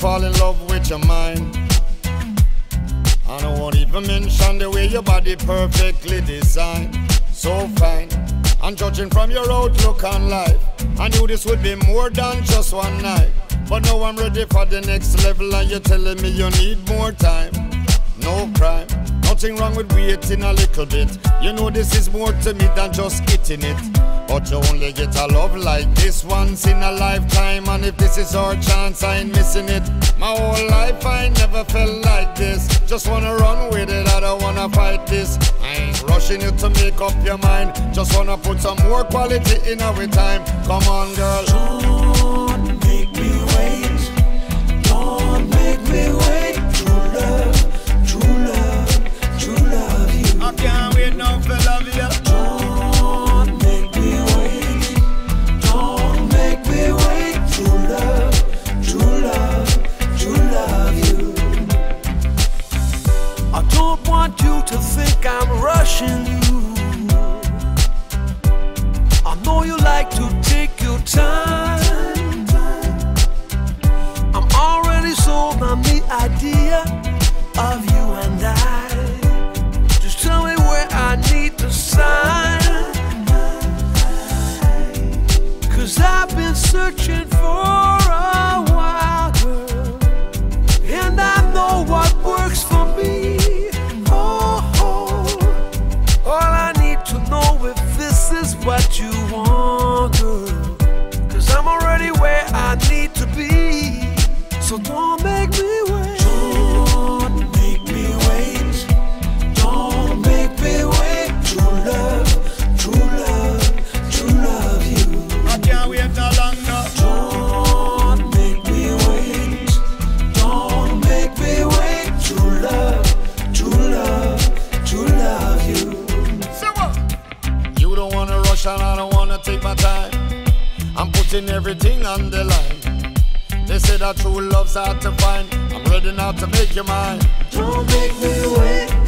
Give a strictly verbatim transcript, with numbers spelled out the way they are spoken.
fall in love with your mind. And I won't even mention the way your body perfectly designed. So fine, and judging from your outlook on life, I knew this would be more than just one night. But now I'm ready for the next level, and you're telling me you need more time. No crime, nothing wrong with waiting a little bit. You know this is more to me than just getting it. But you only get a love like this once in a lifetime, and if this is our chance, I ain't missing it. My whole life I never felt like this. Just wanna run with it, I don't wanna fight this. I ain't rushing you to make up your mind. Just wanna put some more quality in our time. Come on, girl. Don't make me wait. Don't make me wait. True love, true love, true love you. I can't wait now for love you. Don't make me wait. Don't make me wait. True love, true love, true love you. I don't want you to think I'm rushing you. I know you like to take your time. I'm already sold on the idea of you and I. Just tell me where I need to sign. Cause I've been searching for a while, girl, and I know what works for me. Oh, oh. All I need to know if this is what you want, girl, cause I'm already where I need to be. So don't make me wait. Don't make me wait. Don't make me wait. True love, true love, true love you. I can't wait no longer. Don't make me wait. Don't make me wait. True love, true love, true love you. So what? You don't wanna rush and I don't wanna take my time. I'm putting everything on the line. They say that true love's hard to find. I'm ready now to make you mine. Don't make me wait.